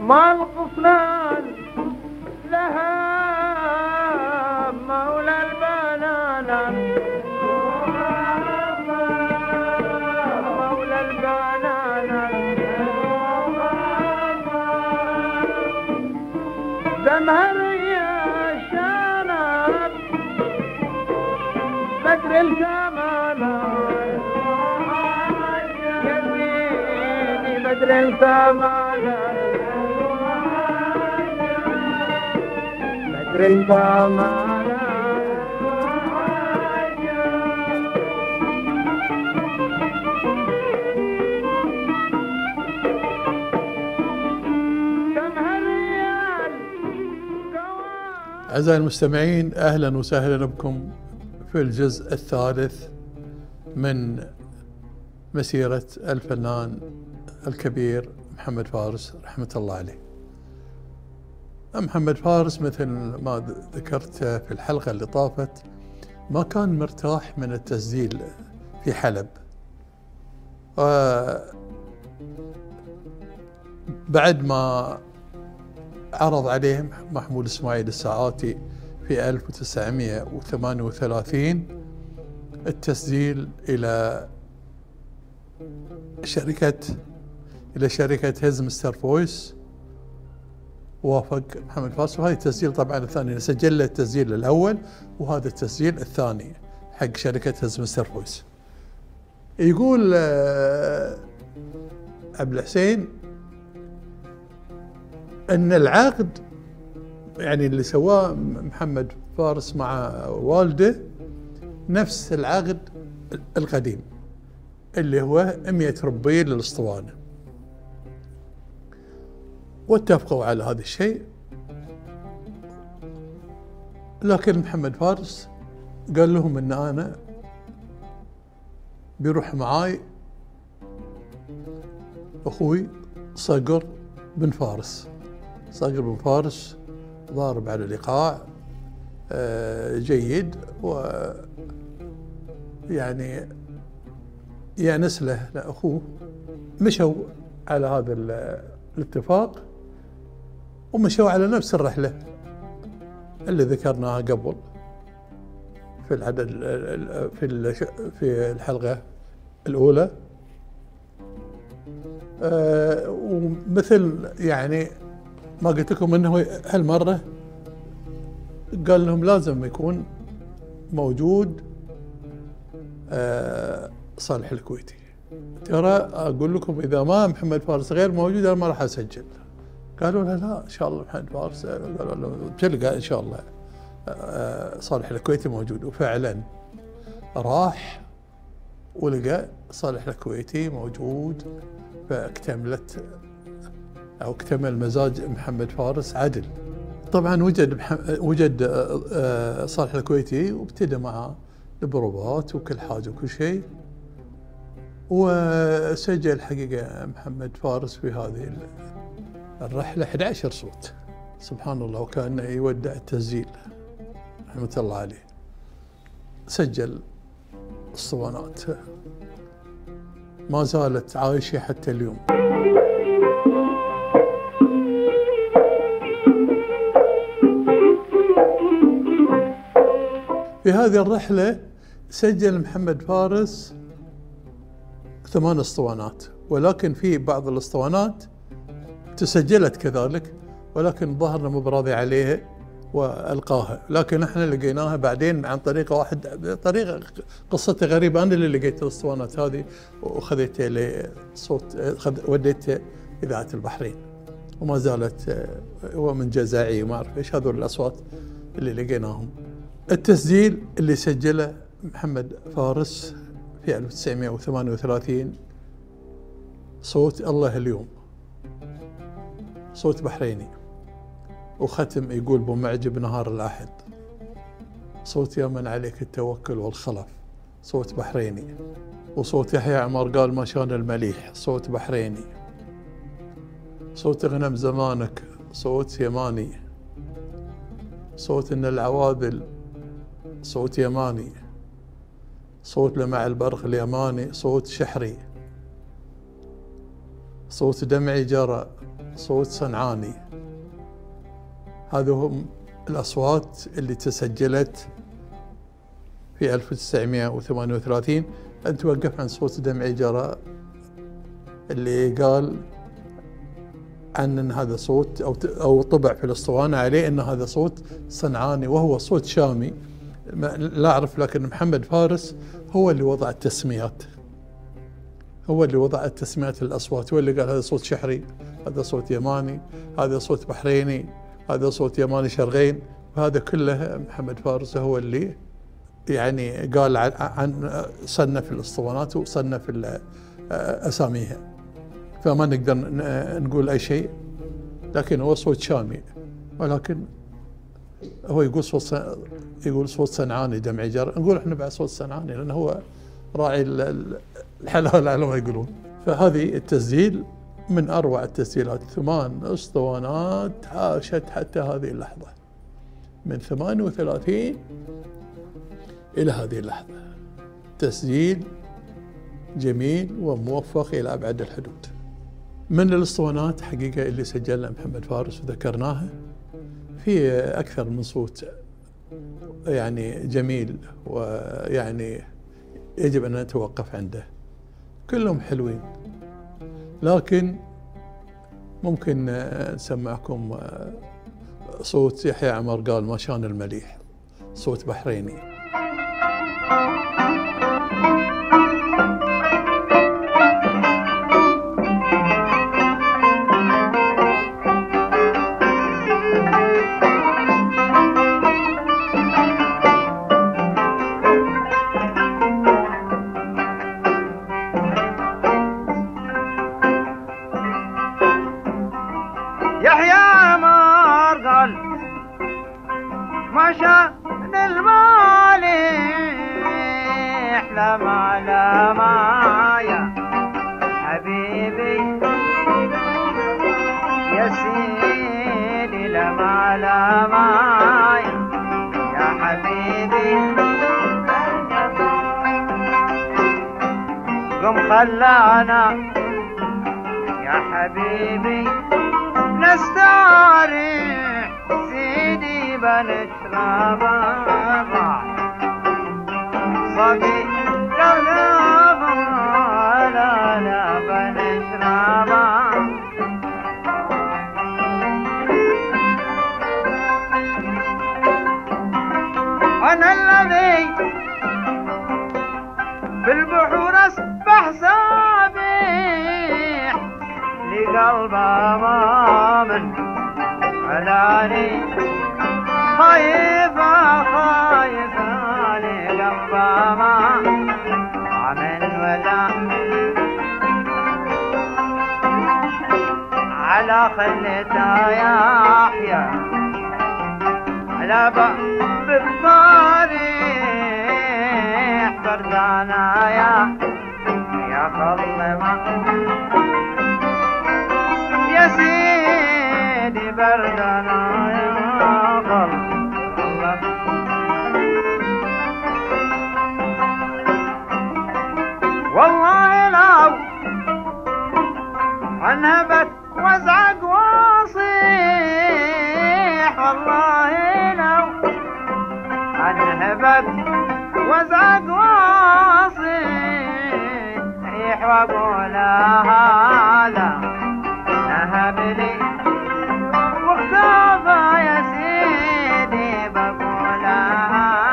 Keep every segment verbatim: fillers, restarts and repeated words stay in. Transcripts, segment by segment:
ما الغفران لها مولى البنانا مولى البنانا زمهر يا شنب بدر الكمال بدر الكمال بدر الكمال أعزائي المستمعين، أهلا وسهلا بكم في الجزء الثالث من مسيرة الفنان الكبير محمد فارس رحمة الله عليه. محمد فارس مثل ما ذكرت في الحلقة اللي طافت ما كان مرتاح من التسجيل في حلب. بعد ما عرض عليه محمود إسماعيل الساعاتي في ألف وتسعمئة وثمانية وثلاثين التسجيل إلى شركة إلى شركة هيز مستر فويس، وافق محمد فارس. وهذا التسجيل طبعا الثاني، سجل له التسجيل الأول وهذا التسجيل الثاني حق شركة هيز مستر فويس. يقول عبد الحسين أن العقد يعني اللي سواه محمد فارس مع والده نفس العقد القديم اللي هو مئة ربيل للأسطوانة، واتفقوا على هذا الشيء. لكن محمد فارس قال لهم ان انا بيروح معاي اخوي صقر بن فارس. صقر بن فارس ضارب على الايقاع جيد، و يعني يأنس له لأخوه. مشوا على هذا الاتفاق ومشوا على نفس الرحلة اللي ذكرناها قبل في العدد في في الحلقة الأولى. أه ومثل يعني ما قلت لكم انه هالمرة قال لهم لازم يكون موجود أه صالح الكويتي. ترى اقول لكم اذا ما محمد فارس غير موجود انا ما راح اسجل. قالوا له لا ان شاء الله محمد فارس، قالوا له تلقى ان شاء الله صالح الكويتي موجود. وفعلا راح ولقى صالح الكويتي موجود، فاكتملت او اكتمل مزاج محمد فارس عدل. طبعا وجد وجد صالح الكويتي وابتدى معه البروفات وكل حاجه وكل شيء، وسجل حقيقه محمد فارس في هذه الرحله أحد عشر صوت، سبحان الله، وكانه يودع التسجيل رحمه الله عليه. سجل اسطوانات ما زالت عايشه حتى اليوم. في هذه الرحلة سجل محمد فارس ثمان اسطوانات، ولكن في بعض الاسطوانات تسجلت كذلك ولكن ظهرنا مو براضي عليها والقاها، لكن احنا لقيناها بعدين عن طريقه واحد طريقه قصتها غريبه. انا اللي لقيت الاسطوانات هذه وخذيتها لصوت وديتها اذاعه البحرين، وما زالت هو من جزائري وما اعرف ايش هذول الاصوات اللي لقيناهم. التسجيل اللي سجله محمد فارس في ألف وتسعمئة وثمانية وثلاثين صوت الله اليوم، صوت بحريني، وختم يقول بمعجب نهار الأحد، صوت يا من عليك التوكل والخلف، صوت بحريني، وصوت يحيى عمر قال ما شان المليح، صوت بحريني، صوت غنم زمانك، صوت يماني، صوت إن العواذل، صوت يماني، صوت لمع البرق اليماني، صوت شحري، صوت دمعي جرى، صوت صنعاني. هذه هم الأصوات اللي تسجلت في ألف وتسعمئة وثمانية وثلاثين. أنت وقف عن صوت دمعي جرى اللي قال عن أن هذا صوت أو أو طبع في الأسطوانة عليه أن هذا صوت صنعاني، وهو صوت شامي لا أعرف. لكن محمد فارس هو اللي وضع التسميات، هو اللي وضع التسميات للأصوات، هو اللي قال هذا صوت شحري، هذا صوت يماني، هذا صوت بحريني، هذا صوت يماني شرقين. وهذا كله محمد فارس هو اللي يعني قال عن صنف الاسطوانات وصنف أساميها. فما نقدر نقول أي شيء، لكن هو صوت شامي. ولكن هو يقول صوت يقول صوت صنعاني دمعي جرى، نقول احنا بعد صوت صنعاني لأنه هو راعي الحلال على ما يقولون. فهذه التسجيل من أروع التسجيلات. ثمان اسطوانات عاشت حتى هذه اللحظة، من ثمانية وثلاثين إلى هذه اللحظة. تسجيل جميل وموفق إلى أبعد الحدود. من الاسطوانات حقيقة اللي سجلنا محمد فارس وذكرناها، في أكثر من صوت يعني جميل ويعني يجب أن نتوقف عنده، كلهم حلوين. لكن ممكن نسمعكم صوت يحيى عمر قال ما شان المليح، صوت بحريني. يحيى عمر قال ما شان المالح لما لما يا حبيبي يا سيدي لما لما يا حبيبي قم خلانا يا حبيبي نستريح سيدي بنشرب صديق لا لا لا لا بنشرب. أنا الذي في البحور أسبح سابح لقلب مامن علاني خايفة خايفة لقلب مامن ولا على خلتها يحيى على باب الطريق بردانا يا يا خلما يا سيدي بردنا يا قلب والله لو انهبت وازعق واصيح، والله لو انهبت وازعق واصيح واقول هذا نهبلي واختفى يا سيدي بقولها.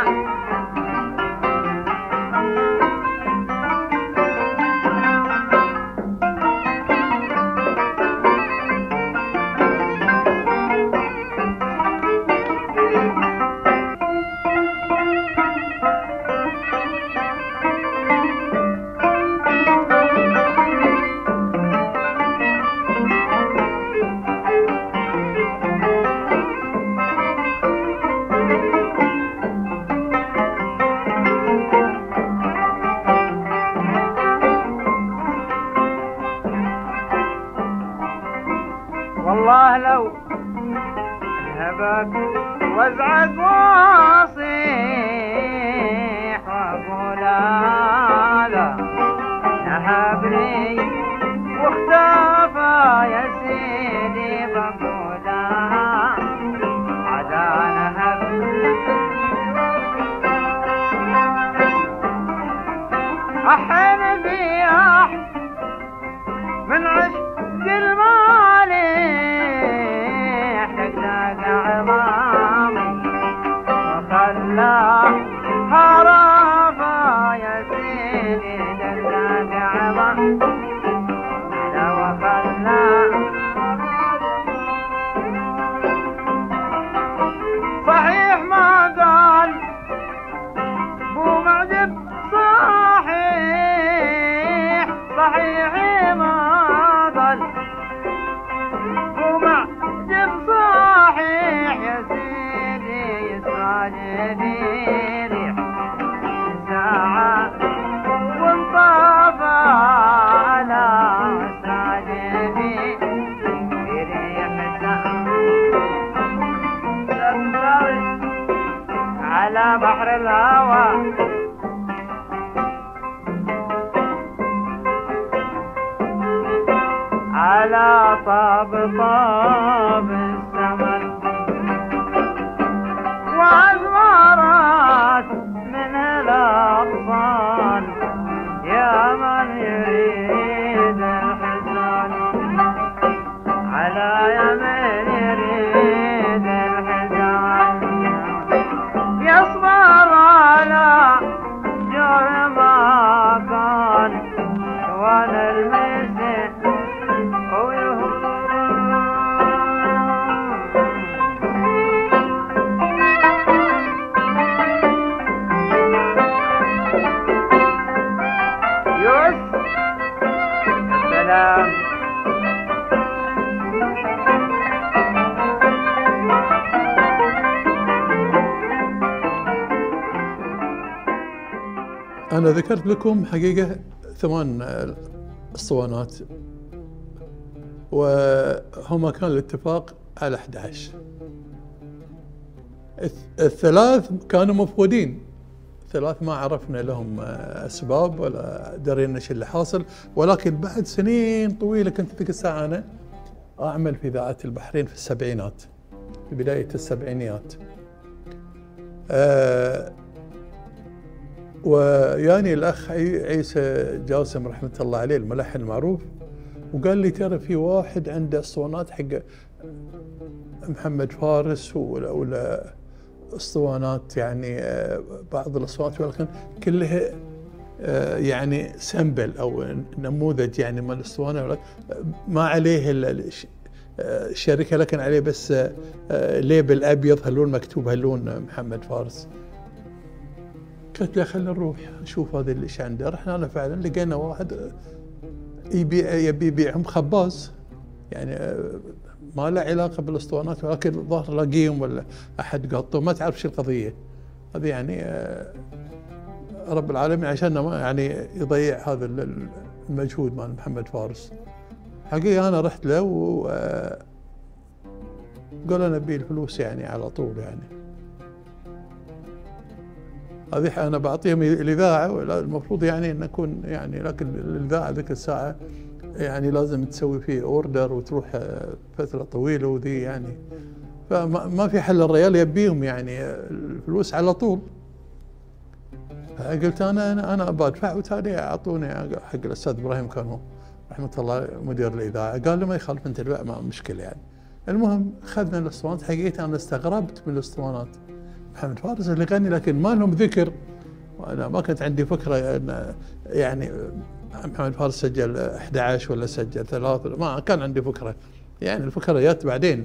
والله لو هبك وازعق واصيح واقول هذا نهبني واختفى يا سيدي بقولها عدا نهب أحن بيح من عشق المالح دقدق عظامي وخلاه هربا يا سيدي دقدق عظامي وخلاه صحيح ما قال بو معجب صحيح صحيح ما قال بو معجب صحيح يا سيدي يسعدني ريح ساعة وانطفى على سعدني بريح ساعة على بحر الهوى على طاب طاب السمن وأزمارات من الأغصان يا من يريد الحزن على يمن يريد الحزن يصبر على جرح ما كان وانا المسك أنا ذكرت لكم حقيقة ثمان اسطوانات وهما كان الاتفاق على أحد عشر. الثلاث كانوا مفقودين، ثلاث ما عرفنا لهم أسباب ولا درينا ايش اللي حاصل، ولكن بعد سنين طويلة كنت ذيك الساعة أنا أعمل في إذاعة البحرين في السبعينات، في بداية السبعينيات. أه وياني الأخ عيسى جاسم رحمة الله عليه الملحن المعروف، وقال لي ترى في واحد عنده اسطوانات حق محمد فارس ولا, ولا اسطوانات يعني بعض الاسطوانات ولكن كلها يعني سمبل او نموذج يعني من الاسطوانه ما عليه الشركه لكن عليه بس ليبل ابيض هاللون مكتوب هاللون محمد فارس. قلت له خلينا نروح نشوف هذا اللي ايش عنده. رحنا انا فعلا لقينا واحد يبيع يبي يبيعهم خباز يعني ما له علاقه بالاسطوانات ولكن الظاهر لاقيهم ولا احد قطه ما تعرف شو القضيه هذه يعني رب العالمين عشان ما يعني يضيع هذا المجهود مال محمد فارس. حقيقه انا رحت له وقال انا ابي الفلوس يعني على طول يعني. هذه انا بعطيهم الاذاعه المفروض يعني ان اكون يعني لكن الاذاعه ذيك الساعه يعني لازم تسوي فيه اوردر وتروح فتره طويله وذي يعني فما في حل. الريال يبيهم يعني الفلوس على طول. قلت انا انا انا بدفع وتالي اعطوني حق الاستاذ ابراهيم كانوا رحمه الله مدير الاذاعه. قال له ما يخالف انت البيع ما مشكله يعني. المهم اخذنا الاسطوانات. حقيقه انا استغربت من الاسطوانات محمد فارس اللي غني لكن ما لهم ذكر وانا ما كنت عندي فكره ان يعني محمد فارس سجل أحد عشر ولا سجل ثلاث ما كان عندي فكره يعني الفكره جت بعدين.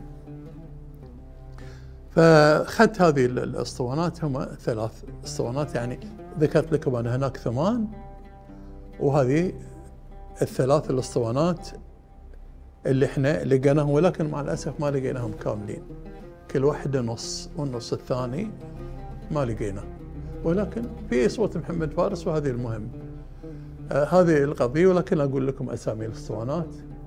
فاخذت هذه الاسطوانات هم ثلاث اسطوانات يعني ذكرت لكم انا هناك ثمان وهذه الثلاث الاسطوانات اللي احنا لقيناهم ولكن مع الاسف ما لقيناهم كاملين. كل واحدة نص والنص الثاني ما لقينا ولكن في صوت محمد فارس وهذه المهم. آه هذه القضية ولكن أقول لكم أسامي الاسطوانات.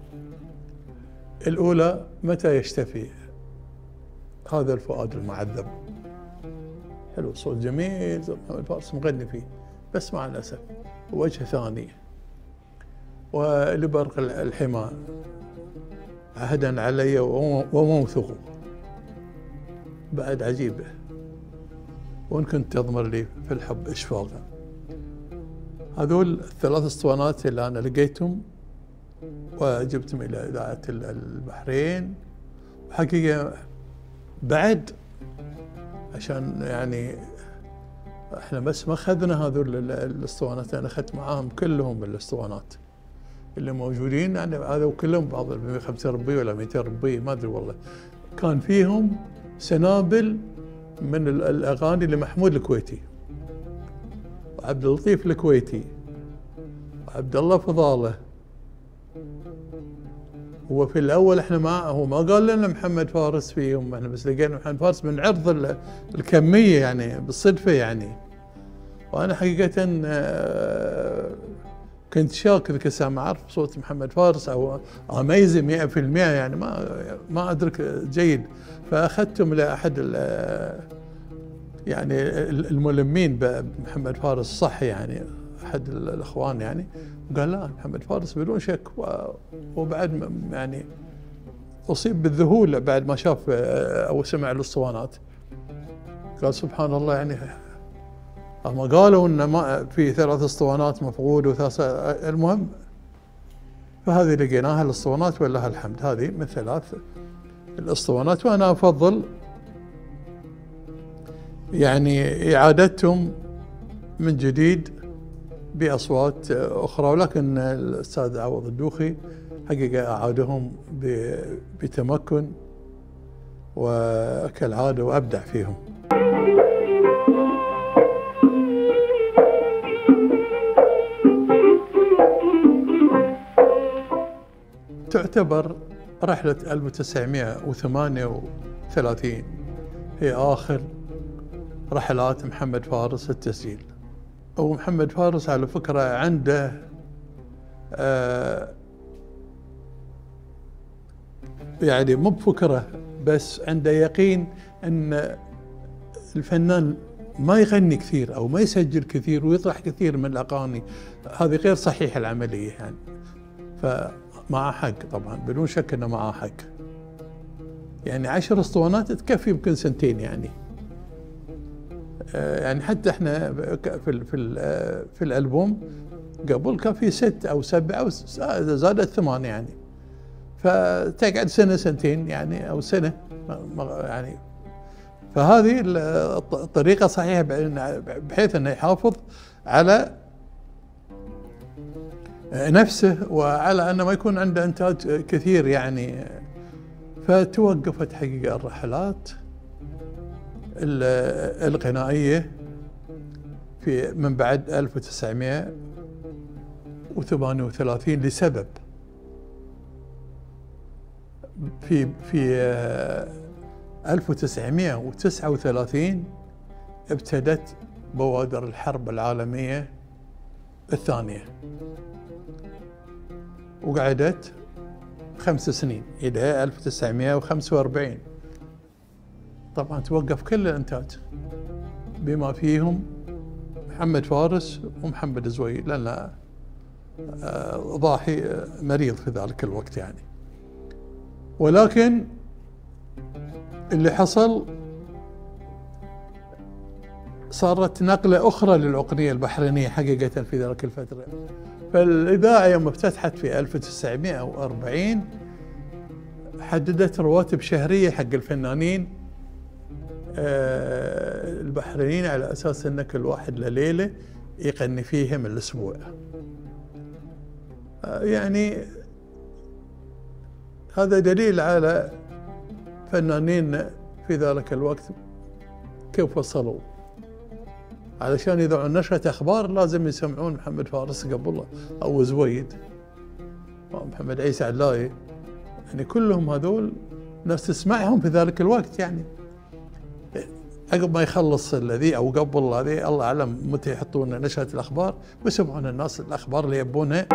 الأولى متى يشتفي هذا الفؤاد المعذب. حلو صوت جميل محمد فارس مغني فيه بس مع الأسف وجه ثاني. ولبرق الحمى عهدا علي وموثوق. بعد عجيبة، وإن كنت تضمر لي في الحب إشفاقا. هذول الثلاث اسطوانات اللي أنا لقيتهم وجبتهم إلى إذاعة البحرين. وحقيقة بعد عشان يعني احنا بس ما اخذنا هذول الاسطوانات، انا اخذت معاهم كلهم الاسطوانات اللي موجودين، يعني هذا كلهم بعض مئة وخمسين ربية ولا مئتين ربية ما ادري والله. كان فيهم سنابل من الاغاني لمحمود الكويتي وعبد اللطيف الكويتي وعبد الله فضاله. هو في الاول احنا ما هو ما قال لنا محمد فارس فيهم، احنا بس لقينا محمد فارس من عرض الكميه يعني بالصدفه يعني. وانا حقيقه كنت شاك ذيك الساعه ما اعرف صوت محمد فارس او اميزه مئة بالمئة يعني ما ما ادرك جيد. فاخذتهم لاحد يعني الملمين بمحمد فارس صح يعني احد الاخوان يعني، وقال لا محمد فارس بدون شك. وبعد يعني اصيب بالذهول بعد ما شاف او سمع الاسطوانات، قال سبحان الله يعني هم قالوا ان ما في ثلاث اسطوانات مفقود وثلاث، المهم فهذه لقيناها الاسطوانات ولله الحمد. هذه من ثلاث الاسطوانات، وانا افضل يعني اعادتهم من جديد باصوات اخرى، ولكن الاستاذ عوض الدوخي حقيقه اعادهم بتمكن وكالعاده وابدع فيهم. تعتبر رحلة ألف وتسعمئة وثمانية وثلاثين هي آخر رحلات محمد فارس التسجيل. ومحمد فارس على فكرة عنده آه يعني مو بفكرة بس عنده يقين أن الفنان ما يغني كثير أو ما يسجل كثير ويطرح كثير من الأغاني، هذه غير صحيحة العملية يعني. فمعه حق طبعا، بدون شك أنه معه حق. يعني عشر اسطوانات تكفي يمكن سنتين يعني. يعني حتى احنا في في في الالبوم قبل كان في ست او سبع او زادت ثمان يعني، فتقعد سنه سنتين يعني او سنه يعني. فهذه الطريقه صحيحه بحيث انه يحافظ على نفسه وعلى انه ما يكون عنده انتاج كثير يعني. فتوقفت حقيقه الرحلات الغنائية في من بعد ألف وتسعمئة وثمانية وثلاثين لسبب. في في ألف وتسعمئة وتسعة وثلاثين ابتدت بوادر الحرب العالمية الثانية، وقعدت خمس سنين إلى ألف وتسعمئة وخمسة وأربعين. طبعا توقف كل الانتاج بما فيهم محمد فارس ومحمد زويل، لأن ضاحي مريض في ذلك الوقت يعني. ولكن اللي حصل صارت نقلة أخرى للأغنية البحرينية حقيقة في ذلك الفترة. فالإذاعة يوم افتتحت في ألف وتسعمئة وأربعين حددت رواتب شهرية حق الفنانين البحرينيين على أساس أن كل واحد لليلة يغني فيهم الأسبوع. يعني هذا دليل على فنانين في ذلك الوقت كيف وصلوا. علشان يذاعون نشرة أخبار لازم يسمعون محمد فارس قبله أو زويد أو محمد عيسى علاي، يعني كلهم هذول ناس تسمعهم في ذلك الوقت يعني. عقب ما يخلص الذي او قبل هذه الله اعلم متى يحطون نشرة الاخبار ويسمعون الناس الاخبار اللي يبونها.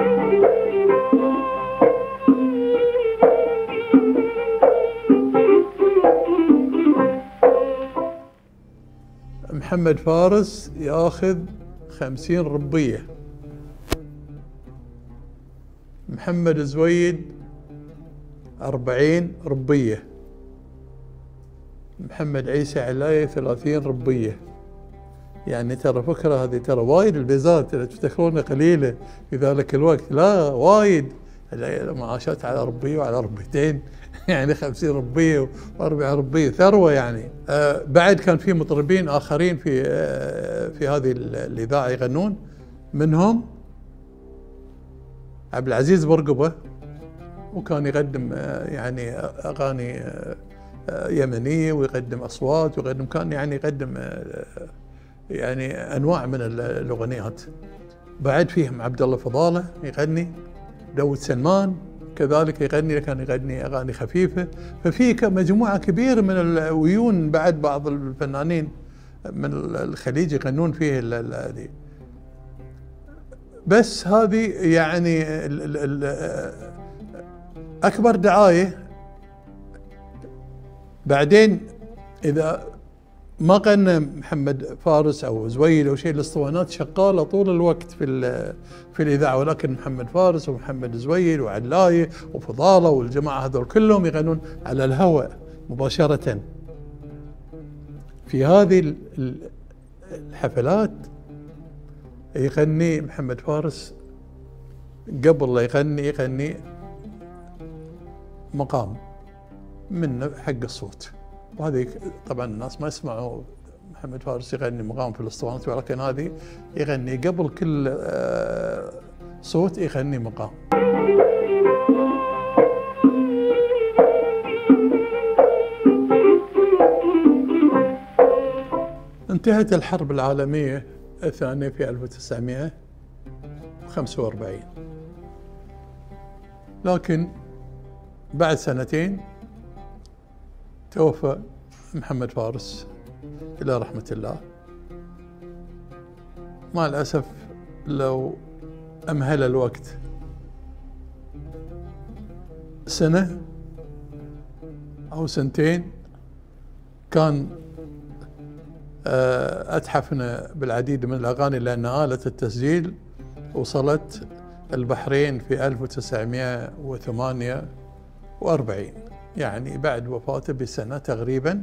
محمد فارس ياخذ خمسين ربية، محمد زويد أربعين ربية، محمد عيسى علاية ثلاثين ربية. يعني ترى فكرة هذه، ترى وايد البيزات تفتكرونها قليلة في ذلك الوقت، لا وايد معاشات على ربية وعلى ربيتين يعني خمسين ربية وأربع ربية، ثروة يعني. آه بعد كان في مطربين آخرين في آه في هذه الإذاعة يغنون، منهم عبد العزيز برقبة، وكان يقدم آه يعني أغاني آه يمنية، ويقدم أصوات، ويقدم كان يعني يقدم آه يعني أنواع من الأغنيات. بعد فيهم عبد الله فضالة يغني، داود سلمان كذلك يغني، كان يغني أغاني خفيفة. ففي مجموعة كبيرة من الويون، بعد بعض الفنانين من الخليج يغنون فيه هذه. بس هذه يعني ال ال ال أكبر دعاية. بعدين إذا ما غنى محمد فارس أو زويل أو شيء، الأسطوانات شغالة طول الوقت في في الإذاعة، ولكن محمد فارس ومحمد زويل وعلاية وفضالة والجماعة هذول كلهم يغنون على الهواء مباشرة. في هذه الحفلات يغني محمد فارس، قبل لا يغني يغني مقام منه حق الصوت، وهذه طبعا الناس ما يسمعوا محمد فارس يغني مقام في الاسطوانات، ولكن هذه يغني قبل كل صوت يغني مقام. انتهت الحرب العالمية الثانية في ألف وتسعمئة وخمسة وأربعين، لكن بعد سنتين توفى محمد فارس إلى رحمة الله. مع الأسف لو أمهل الوقت سنة أو سنتين كان أتحفنا بالعديد من الأغاني، لأن آلة التسجيل وصلت البحرين في ألف وتسعمئة وثمانية وأربعين، يعني بعد وفاته بسنة تقريبا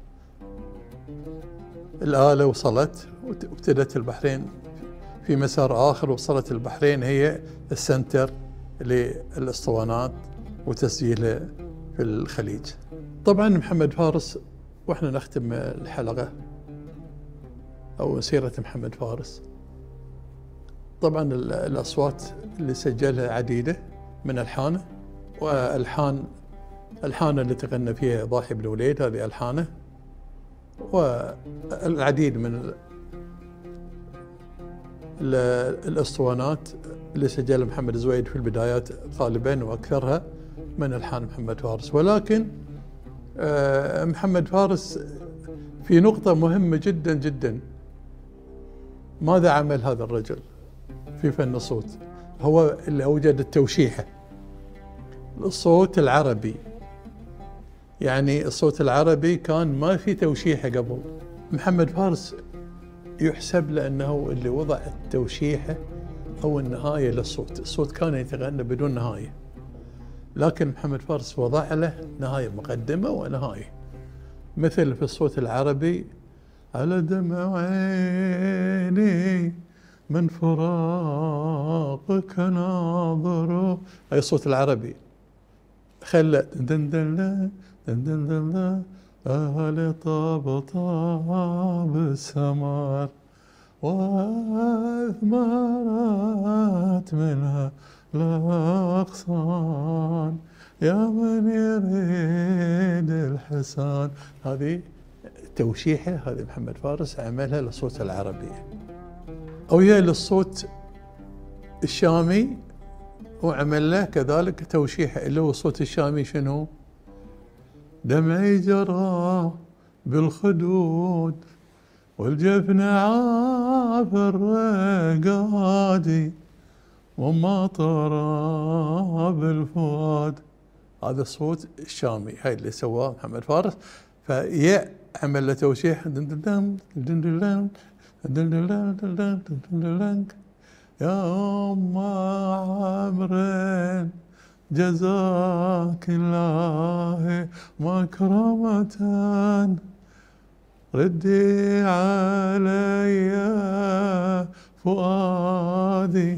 الآلة وصلت، وابتدت البحرين في مسار آخر. وصلت البحرين هي السنتر للأسطوانات وتسجيلها في الخليج. طبعا محمد فارس، واحنا نختم الحلقة أو سيرة محمد فارس، طبعا الأصوات اللي سجلها عديدة من ألحانه، وألحان ألحانه اللي تغنى فيها ضاحي بن وليد هذه ألحانه، والعديد من الأسطوانات اللي سجلها محمد زويد في البدايات غالبا وأكثرها من ألحان محمد فارس. ولكن محمد فارس في نقطة مهمة جدا جدا، ماذا عمل هذا الرجل في فن الصوت؟ هو اللي أوجد التوشيحة، الصوت العربي. يعني الصوت العربي كان ما في توشيحة قبل. محمد فارس يحسب لأنه اللي وضع التوشيحة أو النهاية للصوت. الصوت كان يتغنى بدون نهاية، لكن محمد فارس وضع له نهاية، مقدمة ونهاية. مثل في الصوت العربي: على دمع عيني من فراقك ناظر، هاي الصوت العربي. خلى دندن دندن أهل طاب طاب السمار وأثمرت منها الأغصان يا من يريد الحسان. هذه توشيحة، هذه محمد فارس عملها للصوت العربي. أو هي للصوت الشامي وعمل له كذلك توشيحة، اللي هو الصوت الشامي شنو؟ دمعي جرى بالخدود والجفن عاف الرقادي وما طرى بالفؤاد. هذا الصوت الشامي، هاي اللي سواه محمد فارس. فيا عمل له توشيح يا أم عمرين جزاك الله مكرمة ردي علي فؤادي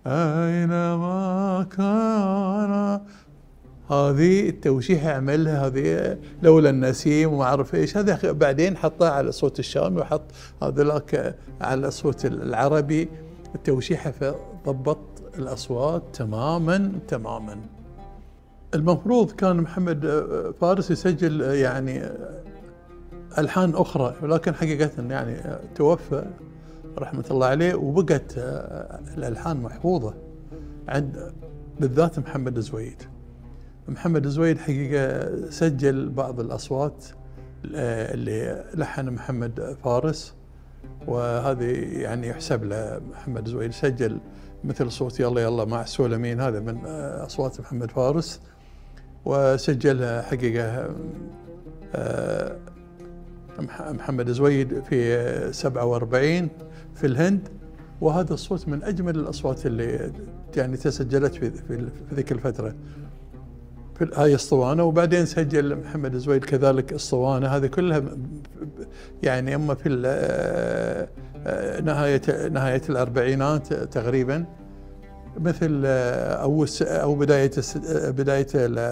أينما كان. هذه التوشيح عملها هذه لولا النسيم وما اعرف ايش، هذا بعدين حطها على صوت الشامي وحط هذاك على صوت العربي التوشيحه، فضبط الاصوات تماما تماما. المفروض كان محمد فارس يسجل يعني الحان اخرى، ولكن حقيقه يعني توفى رحمه الله عليه، وبقت الالحان محفوظه عند بالذات محمد زويد. محمد زويد حقيقة سجل بعض الأصوات اللي لحن محمد فارس، وهذه يعني يحسب له. محمد زويد سجل مثل صوت يلا يلا مع سولمين، هذا من أصوات محمد فارس، وسجلها حقيقة محمد زويد في سبعة وأربعين في الهند، وهذا الصوت من أجمل الأصوات اللي يعني تسجلت في في ذيك الفترة في هاي اسطوانة. وبعدين سجل محمد زويد كذلك اسطوانة، هذه كلها يعني اما في نهاية نهاية الأربعينات تقريبا، مثل او او بداية بداية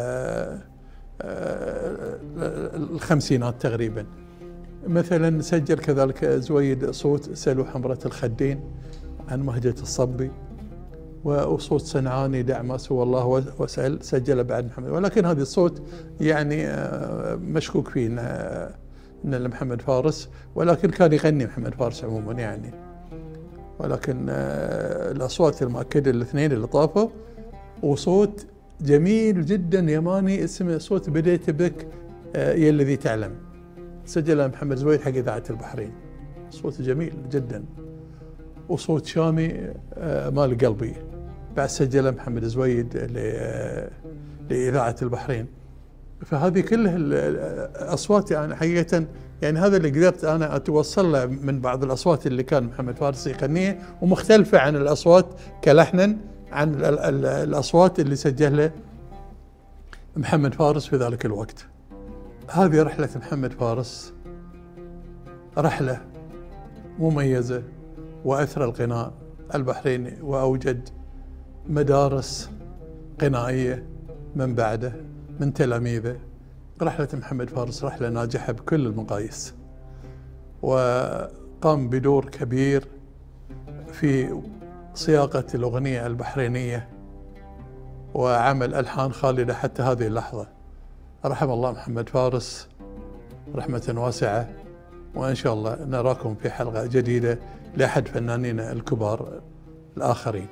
الخمسينات تقريبا. مثلا سجل كذلك زويد صوت سلو حمرة الخدين عن مهجة الصبي، وصوت صنعاني دع ما سوى الله واسأل سجله بعد محمد، ولكن هذا الصوت يعني مشكوك فيه ان محمد فارس، ولكن كان يغني محمد فارس عموما يعني. ولكن الاصوات المؤكده الاثنين اللي طافوا، وصوت جميل جدا يماني اسمه صوت بديت بك يا الذي تعلم، سجله محمد زويد حق اذاعه البحرين، صوت جميل جدا. وصوت شامي مال قلبي بعد سجله محمد زويد لإذاعة البحرين. فهذه كلها الأصوات يعني حقيقة يعني هذا اللي قدرت أنا أتوصل له من بعض الأصوات اللي كان محمد فارس يغنيها، ومختلفة عن الأصوات كلحنا عن الأصوات اللي سجلها محمد فارس في ذلك الوقت. هذه رحلة محمد فارس، رحلة مميزة وأثرى الغناء البحريني، وأوجد مدارس غنائية من بعده من تلاميذه. رحلة محمد فارس رحلة ناجحة بكل المقاييس، وقام بدور كبير في صياغة الأغنية البحرينية وعمل ألحان خالدة حتى هذه اللحظة. رحم الله محمد فارس رحمة واسعة، وإن شاء الله نراكم في حلقة جديدة لأحد فنانينا الكبار الآخرين.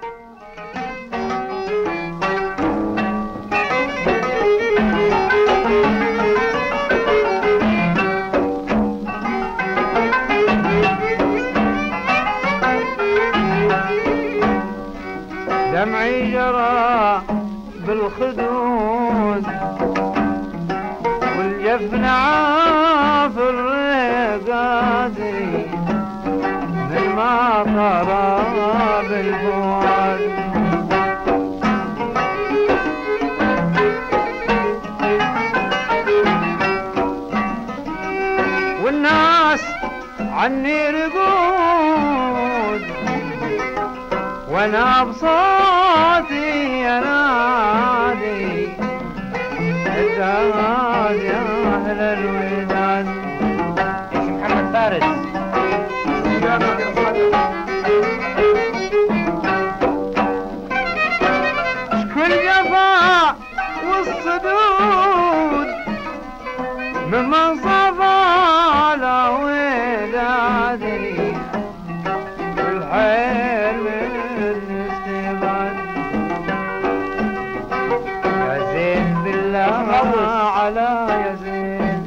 دمعي جرى بالخدود والجفن عافر الرقادي من ما طرى بالفؤاد. والناس عني رقود وانا بصوتي انادي الزاد يا اهل الوداد. ايش محمد فارس كل جفا والصدود ممن صفى على ودادي والحيل من استبعاد. يا زين بالله على يا زين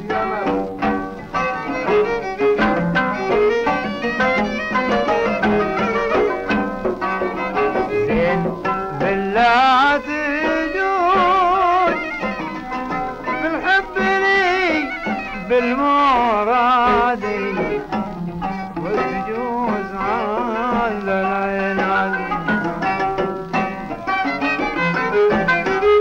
زين بالله تجود بالحب لي بالمرادي والتجوز على العناد.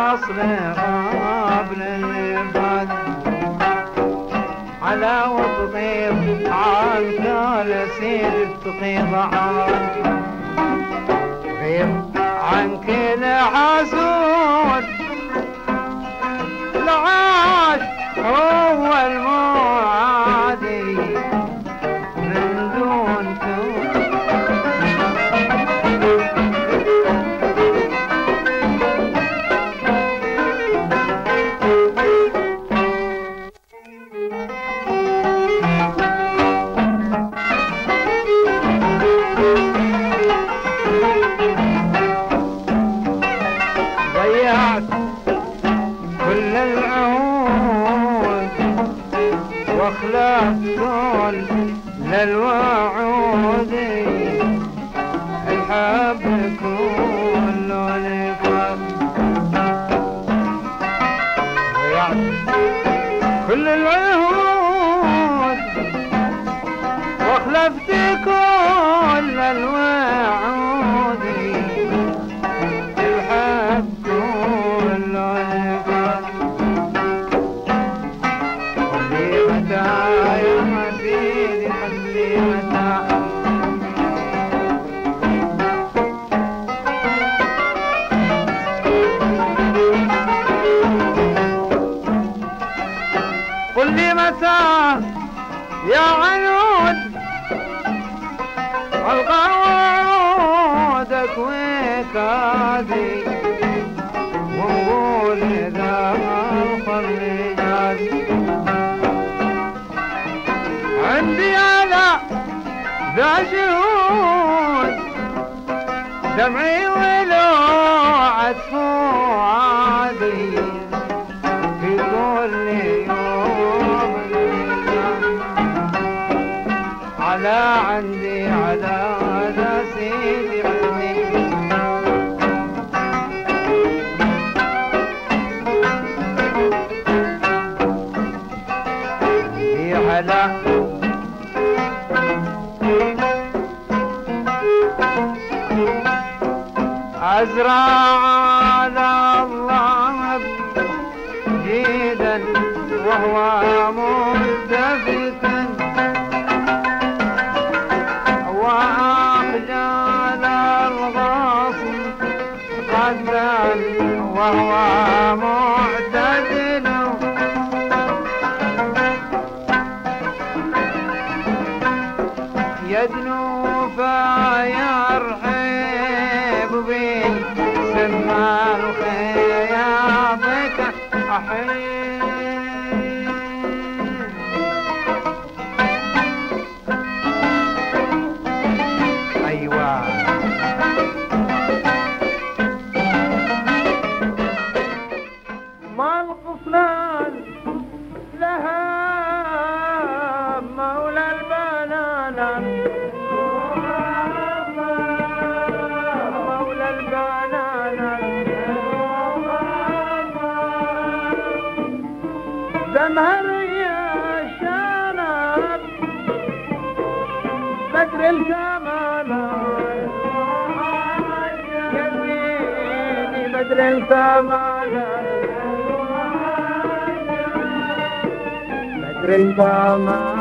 العصر قبل الفات على وتطيب عنك لسيد تقيض عن غيب عنك الحسود العاش هو المعادي من دون كون ضيعت كل العهود واخلفت كل للوعود الحب كله نفاق ضيعت كل العهود واخلفت كل الوعود الحب كله نفاق خلي متى يا سيدي خلي متى قل لي متى يا عنود القى وعودك وكادي ونقول اذا الخلي جادي عندي على ذا شهود دمعي ولو عطفو عادي في كل يوم على عندي على هذا سيدي عندي عندي على أزرع على الله جيدا وهو ملتفتا وأخجل الغصن قدا وهو معتدل يدنو فيرحب بي سما الخياطك أحيي أيوة ما الغفلان لها مولى البنانا مولى البنانا زمهر يا شنب بدر الكمال يزيني بدر الكمال بدر الكمال